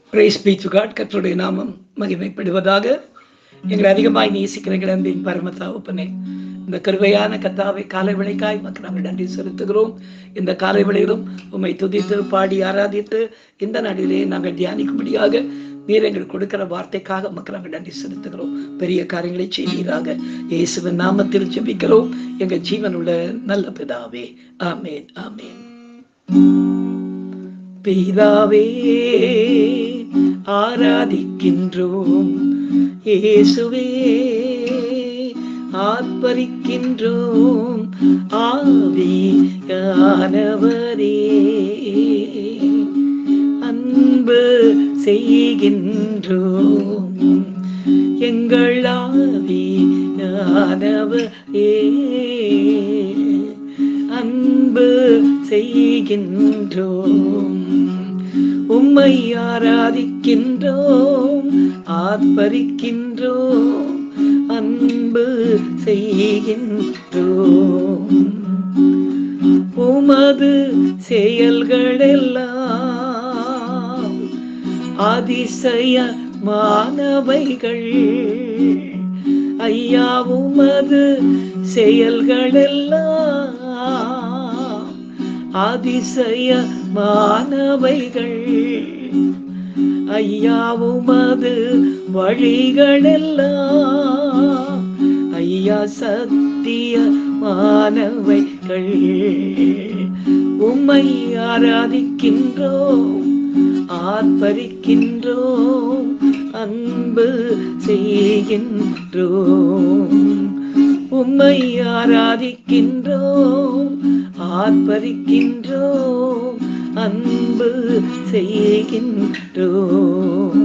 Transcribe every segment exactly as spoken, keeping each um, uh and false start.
Price B to God. கர்த்தருடைய நாமம் மகிமைப்படுவதாக. எங்களை அதிகமாய் நேசிக்கிற கிளம்பின் பரம தகப்பனே, இந்த கருவையான கத்தாவை காலை விளைக்காய் மக்கள் நாங்கள் நன்றி செலுத்துகிறோம். இந்த காலை விளையிலும் உம்மை துதித்து பாடி ஆராதித்து இந்த நாளிலே நாங்கள் தியானிக்கும்படியாக நீர் எங்களுக்கு கொடுக்கிற வார்த்தைக்காக மக்கள் நாங்கள் நன்றி செலுத்துகிறோம். பெரிய காரியங்களை செய்வீராக. இயேசுவின் நாமத்தில் ஜெபிக்கிறோம் எங்கள் ஜீவனுள்ள நல்ல பிதாவே, ஆமேன் ஆமேன். பிதாவே ஆராதிக்கின்றோம், இயேசுவே ஆர்ப்பரிக்கின்றோம், ஆவியானவரே அன்பு செய்கின்றோம், எங்கள் ஆவியானவரே அன்பு செய்கின்றோம், உம்மை ஆராதிக்கின்றோம், ஆர்ப்பரிக்கின்றோம், அன்பு செய்கின்றோம். உமது செயல்களெல்லாம் அதிசயமானவைகள் ஐயா, உமது செயல்களெல்லாம் அதிசயமானவைகள் ஐயா, உமது வழிகளெல்லாம் ஐயா சத்தியமானவைகள். உம்மை ஆராதிக்கின்றோம், ஆர்ப்பரிக்கின்றோம், அன்பு செய்கின்றோம். உம்மை ஆராதிக்கின்றோம், ஆர்ப்பரிக்கின்றோம், அன்பு செய்கின்றோம்.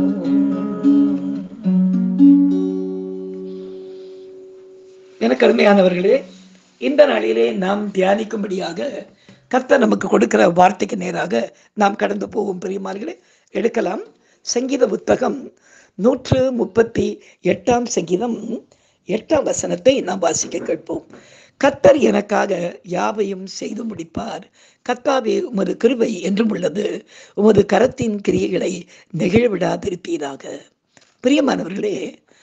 எனக்கு அருமையானவர்களே, இந்த நாளிலே நாம் தியானிக்கும்படியாக கர்த்தர் நமக்கு கொடுக்கிற வார்த்தைக்கு நேராக நாம் கடந்து போகும். பிரியமானவர்களே, எடுக்கலாம். சங்கீத புத்தகம் நூற்று முப்பத்தி எட்டாம் சங்கீதம் எட்டாம் வசனத்தை நாம் வாசிக்க கேட்போம். கர்த்தர் எனக்காக யாவையும் செய்து முடிப்பார், கர்த்தாவே உமது கிருபை என்றும் உள்ளது, உமது கரத்தின் கிரியைகளை நெகிழவிடாதிருப்பீராக. பிரியமானவர்களே,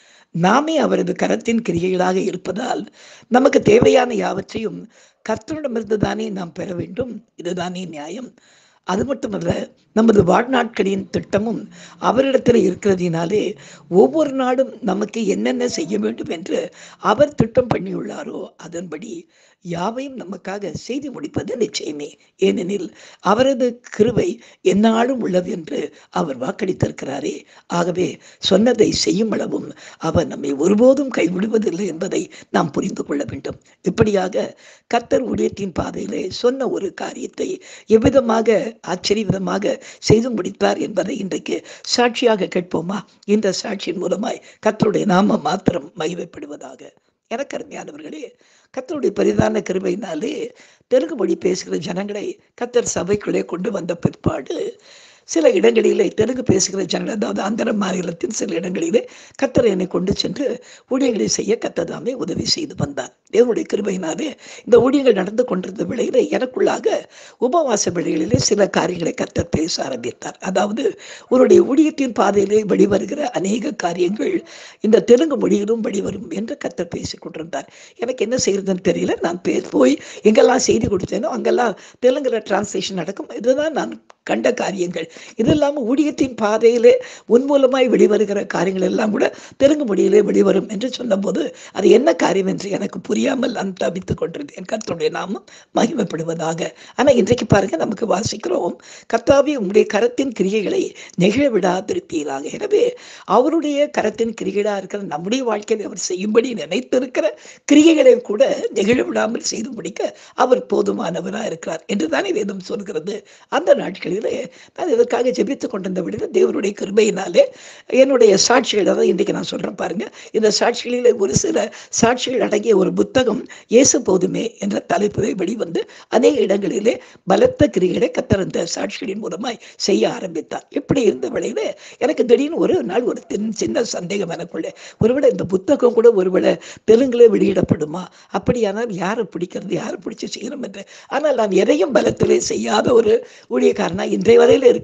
நாமே அவரது கரத்தின் கிரியைகளாக இருப்பதால் நமக்கு தேவையான யாவற்றையும் கர்த்தரிடமிருந்து தானே நாம் பெற வேண்டும். இதுதானே நியாயம். அது மட்டுமல்ல, நமது வாழ்நாட்களின் திட்டமும் அவரிடத்தில் இருக்கிறதினாலே ஒவ்வொரு நாடும் நமக்கு என்னென்ன செய்ய வேண்டும் என்று அவர் திட்டம் பண்ணியுள்ளாரோ அதன்படி யாவையும் நமக்காக செய்து முடிப்பது நிச்சயமே. ஏனெனில் அவரது கிருபை எந்நாளும் உள்ளது என்று அவர் வாக்களித்திருக்கிறாரே. ஆகவே சொன்னதை செய்யும் அளவும் அவர் நம்மை ஒருபோதும் கைவிடுவதில்லை என்பதை நாம் புரிந்து கொள்ள வேண்டும். இப்படியாக கர்த்தர் ஊழியத்தின் பாதையிலே சொன்ன ஒரு காரியத்தை எவ்விதமாக ஆச்சரியவிதமாக செய்து முடித்தார் என்பதை இன்றைக்கு சாட்சியாக கேட்போமா? இந்த சாட்சியின் மூலமாய் கர்த்தருடைய நாமம் மாத்திரம் மகிமைப்படுவதாக. எனக்கு அருமையானவர்களே, கர்த்தருடைய பரிதான கிருபையினாலே தெலுங்கு மொழி பேசுகிற ஜனங்களை கர்த்தர் சபைக்குள்ளே கொண்டு வந்த பிற்பாடு சில இடங்களிலே தெலுங்கு பேசுகிற ஜனங்கள், அதாவது ஆந்திர மாநிலத்தின் சில இடங்களிலே கர்த்தர் என்னை கொண்டு சென்று ஊழியங்களை செய்ய கர்த்ததாமே உதவி செய்து வந்தார். தேவனுடைய கிருபையினாலே இந்த ஊழியங்கள் நடந்து கொண்டிருந்த வேளையிலே எனக்குள்ளாக உபவாச வேளைகளிலே சில காரியங்களை கர்த்தர் பேச ஆரம்பித்தார். அதாவது உன்னுடைய ஊழியத்தின் பாதையிலே வெளிவருகிற அநேக காரியங்கள் இந்த தெலுங்கு மொழியிலும் வெளிவரும் என்று கர்த்தர் பேசி கொண்டிருந்தார். எனக்கு என்ன செய்யறதுன்னு தெரியல. நான் பே போய் எங்கெல்லாம் செய்தி கொடுத்தேனோ அங்கெல்லாம் தெலுங்குல டிரான்ஸ்லேஷன் நடக்கும். இதுதான் நான் கண்ட காரியங்கள். இது இல்லாமல் ஊழியத்தின் பாதையிலே உன் மூலமாய் வெளிவருகிற காரியங்கள் எல்லாம் கூட தெலுங்கு மொழியிலே வெளிவரும் என்று சொன்னபோது அது என்ன காரியம் என்று எனக்கு புரியாமல் நான் தவித்துக் கொண்டிருந்தேன். கர்த்தருடைய நாமம் மகிமைப்படுவதாக. ஆனால் இன்றைக்கு பாருங்க, நமக்கு வாசிக்கிறோம், கர்த்தாவே உங்களுடைய கரத்தின் கிரியைகளை நெகிழ விடாதிருப்பீராக. எனவே அவருடைய கரத்தின் கிரியைகளாக இருக்கிற நம்முடைய வாழ்க்கையில் அவர் செய்யும்படி நினைத்திருக்கிற கிரியைகளை கூட நெகிழ விடாமல் செய்து முடிக்க அவர் போதுமானவராக இருக்கிறார் என்று தானே வேதம் சொல்கிறது. அந்த நாட்களில் நான் இதற்காக ஜெபித்துக் கொண்டிருந்த விட தேவனுடைய கிருபையினாலே என்னுடைய சாட்சிகள், அதாவது இன்றைக்கு நான் சொல்றேன் பாருங்க, இந்த சாட்சிகளிலே ஒரு சில சாட்சிகள் அடங்கிய ஒரு புத்தகம் இயேசு போதுமே என்ற தலைப்பிலே வெளிவந்து அநேக இடங்களிலே பலத்த கிரிகளை கர்த்தர் இந்த சாட்சிகளின் மூலமாய் செய்ய ஆரம்பித்தார். இப்படி இருந்த வேளையிலே எனக்கு திடீர்னு ஒரு நாள் ஒரு சின்ன சந்தேகம் எனக்குள்ளே, ஒருவேளை இந்த புத்தகம் கூட ஒருவேளை தெலுங்குல வெளியிடப்படுமா, அப்படியானால் யாரை பிடிக்கிறது, யாரை பிடிச்சி செய்யணும் என்று. ஆனால் நான் எதையும் பலத்திலே செய்யாத ஒரு ஊழியக்காரனா இன்றைய வரையில் இருக்கிற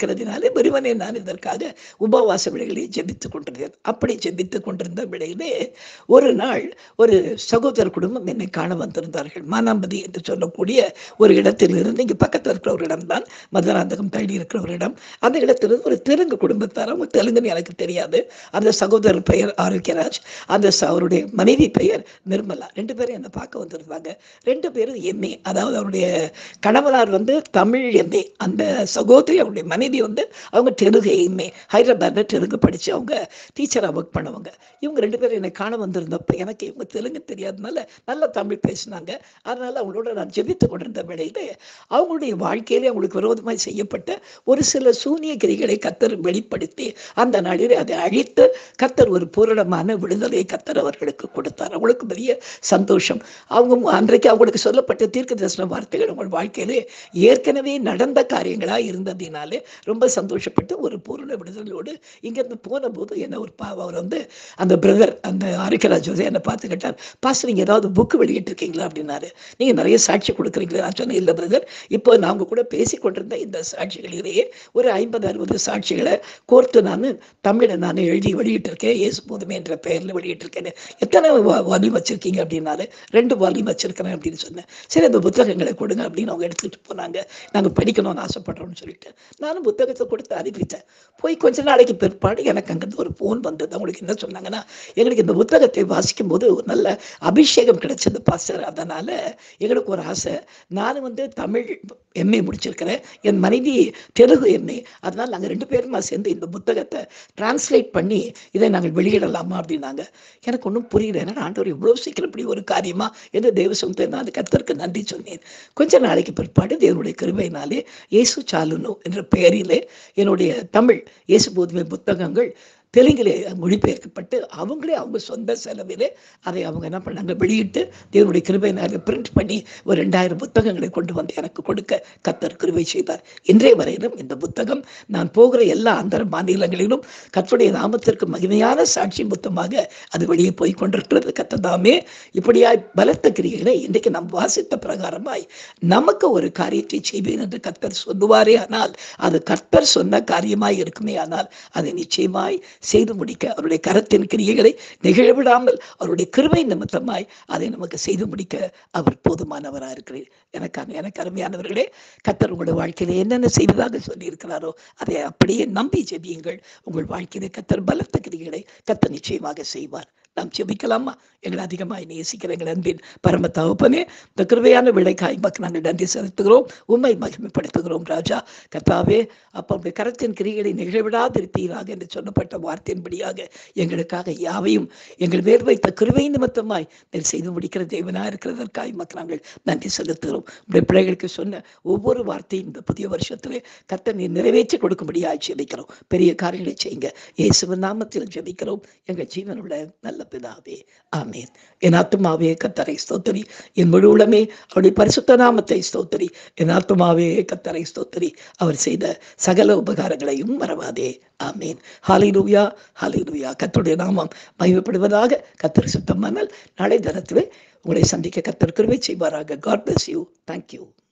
இருக்கிறதுனாலே வெறுமனே நான் இதற்காக உபவாச விடைகளை ஜெபித்துக் கொண்டிருந்தேன். அப்படி ஜெபித்துக் கொண்டிருந்த விடையிலே ஒரு நாள் ஒரு சகோதர குடும்பம் என்னை காண வந்திருந்தார்கள். மானாம்பதி என்று சொல்லக்கூடிய ஒரு இடத்தில் இருந்து, இங்கே பக்கத்தில் இருக்கிற ஒரு இடம்தான், மதுராந்தகம் தள்ளி இருக்கிற ஒரு இடம். அந்த இடத்திலிருந்து ஒரு தெலுங்கு குடும்பத்தார். அவங்க தெலுங்குன்னு எனக்கு தெரியாது. அந்த சகோதரர் பெயர் ஆரோக்கியராஜ், அந்த அவருடைய மனைவி பெயர் நிர்மலா. ரெண்டு பேரும் என்னை பார்க்க வந்திருந்தாங்க. ரெண்டு பேரும் எம்ஏ, அதாவது அவருடைய கணவனார் வந்து தமிழ் எம்ஏ, அந்த சகோதரி அவருடைய மனைவி வந்து அவங்க தெலுங்கு எம்ஏ, ஹைதராபாத்தில் தெலுங்கு படித்து அவங்க டீச்சராக ஒர்க் பண்ணவங்க. இவங்க ரெண்டு பேரும் என்னை காண வந்திருந்தப்ப எனக்கு இவங்க தெலுங்கு தெரியாதனால நல்லா தமிழ் பேசினாங்க. அதனால் அவங்களோட நான் ஜெபித்து கொண்டிருந்த வேளையில் அவங்களுடைய வாழ்க்கையிலே அவங்களுக்கு விரோதமாக செய்யப்பட்ட ஒரு சில சூனிய கிரிகளை கர்த்தர் வெளிப்படுத்தி அந்த நாளில் அதை அழித்து கர்த்தர் ஒரு பூரணமான விடுதலையை கர்த்தர் அவர்களுக்கு கொடுத்தார். அவங்களுக்கு பெரிய சந்தோஷம். அவங்க அன்றைக்கு அவங்களுக்கு சொல்லப்பட்ட தீர்க்க தரிசன வார்த்தைகள் உங்கள் வாழ்க்கையிலே ஏற்கனவே நடந்த காரியங்களாக இருந்ததினாலே ரொம்ப சந்தோஷப்பட்டு ஒரு பூரண விடுதலையோடு இங்கேருந்து போன போது என்ன ஒரு பா அவர் வந்து அந்த பிரதர் அந்த ஆரோக்கியராஜ் வந்து என்னை பார்த்து கேட்டார், பாஸ்டர் நீங்கள் ஏதாவது புக்கு வெளியிட்டிருக்கீங்களா அப்படின்னாரு. நீங்கள் நிறைய சாட்சி கொடுக்குறீங்களா? நான் சொன்னேன், இல்லை பிரதர், இப்போ நாங்கள் கூட பேசி கொண்டிருந்த இந்த சாட்சிகளிலேயே ஒரு ஐம்பது அறுபது சாட்சிகளை கோர்த்து நான் தமிழில் நான் எழுதி வெளியிட்டிருக்கேன், இயேசு போதுமே என்ற பெயரில் வெளியிட்டிருக்கேன். எத்தனை வால்யூம் வச்சுருக்கீங்க அப்படின்னாரு. ரெண்டு வால்யூம் வச்சுருக்கிறேன் அப்படின்னு சொன்னேன். சரி, அந்த புத்தகங்களை கொடுங்க அப்படின்னு அவங்க எடுத்துகிட்டு போனாங்க. நாங்கள் படிக்கணும்னு ஆசைப்படுறோம்னு சொல்லிட்டு நானும் புத்தகத்தை கொடுத்து அனுப்பிட்டேன். போய் கொஞ்ச நாளைக்கு பிற்பாடு எனக்கு அங்கேருந்து ஒரு ஃபோன் வந்தது. அவங்களுக்கு என்ன சொன்னாங்கன்னா, எங்களுக்கு இந்த புத்தகத்தை வாசிக்கும் போது ஒரு நல்ல அபிஷேகம் கிடைச்சது பாஸ்டர், அதனால் எங்களுக்கு ஒரு ஆசை, நான் வந்து தமிழ் எம்ஏ முடிச்சிருக்கிறேன், என் மனைவி தெலுங்கு எம்ஏ, அதனால் நாங்கள் ரெண்டு பேருமா சேர்ந்து இந்த புத்தகத்தை டிரான்ஸ்லேட் பண்ணி இதை நாங்கள் வெளியிடலாமா அப்படின்னாங்க. எனக்கு ஒன்றும் புரியல, ஏன்னா ஆண்டவர் இவ்வளோ சீக்கிரம் இப்படி ஒரு காரியமா என்று தேவ சொந்த நான் கர்த்தருக்கு நன்றி சொன்னேன். கொஞ்ச நாளைக்கு பிற்பாடு தேவனுடைய கிருபையினாலே இயேசு சாலுனு என்ற பெயரிலே என்னுடைய தமிழ் இயேசு போதுமே புத்தகங்கள் தெலுங்கிலே மொழிபெயர்க்கப்பட்டு அவங்களே அவங்க சொந்த செலவிலே அதை அவங்க என்ன பண்ணாங்க, வெளியிட்டு தேவனுடைய கிருபையினால பிரிண்ட் பண்ணி ஒரு ரெண்டாயிரம் புத்தகங்களை கொண்டு வந்து எனக்கு கொடுக்க கர்த்தர் கிருபை செய்தார். இன்றைய வரையிலும் இந்த புத்தகம் நான் போகிற எல்லா அந்த மாநிலங்களிலும் கர்த்தருடைய நாமத்திற்கு மகிமையான சாட்சி புத்தகமாக அது வெளியே போய் கொண்டிருக்கிறது. கர்த்ததாமே இப்படியாய் பலத்த கிரியைகளை இன்றைக்கு நாம் வாசித்த பிரகாரமாய் நமக்கு ஒரு காரியத்தை செய்வேன் என்று கர்த்தர் சொல்லுவாரே ஆனால் அது கர்த்தர் சொன்ன காரியமாய் இருக்குமே ஆனால் அதை நிச்சயமாய் செய்து முடிக்க அவருடைய கரத்தின் கிரியைகளை நிகழவிடாமல் அவருடைய கிருபை நிமித்தமாய் அதை நமக்கு செய்து முடிக்க அவர் போதுமானவராக இருக்கிறார். எனக்கான எனக்கு அருமையானவர்களே, கர்த்தர் உங்களுடைய வாழ்க்கையில என்னென்ன செய்வதாக சொல்லி இருக்கிறாரோ அதை அப்படியே நம்பி ஜெபியுங்கள். உங்கள் வாழ்க்கையில கர்த்தர் பலத்த கிரியைகளை கர்த்தர் நிச்சயமாக செய்வார். நாம் ஜெபிக்கலாமா? எங்களை அதிகமாக நேசிக்கிற எங்கள் அன்பின் பரம தகப்பனே, இந்த கிருபையான விளைக்காய் மக்கள் நாங்கள் நன்றி செலுத்துகிறோம், உண்மை மகிமைப்படுத்துகிறோம். ராஜா கர்த்தாவே, அப்போ உடைய கரத்தின் கிரிகளை நிகழ்விடாதிருப்பீராக என்று சொல்லப்பட்ட வார்த்தையின்படியாக எங்களுக்காக யாவையும் எங்கள் மேல் வைத்த கிருபை நிமித்தமாய் நீர் செய்து முடிக்கிற தேவனாக இருக்கிறதற்காய் மக்கள் நாங்கள் நன்றி செலுத்துகிறோம். உடைய பிள்ளைகளுக்கு சொன்ன ஒவ்வொரு வார்த்தையும் இந்த புதிய வருஷத்திலே கர்த்தர் நீர் நிறைவேற்றி கொடுக்கும்படியாக ஜெபிக்கிறோம். பெரிய காரியங்களை செய்யுங்க. இயேசுவின் நாமத்தில் ஜெபிக்கிறோம் எங்கள் ஜீவனுள்ள நல்ல பிதாவே, ஆமென். என் ஆத்துமாவே கர்த்தரை ஸ்தோத்திரி, என் முழு உளமே அவருடைய பரிசுத்த நாமத்தை ஸ்தோத்திரி. என் ஆத்துமாவே கர்த்தரை ஸ்தோத்திரி, அவர் செய்த சகல உபகாரங்களையும் மறவாதே. ஆமென். ஹல்லேலூயா, ஹல்லேலூயா. கர்த்தருடைய நாமம் மகிமைப்படுவதாக. கர்த்தர் சுத்தமானால் நாளை தினத்திலே உங்களை சந்திக்க கர்த்தர் கிருபை செய்வாராக. God bless you. Thank you.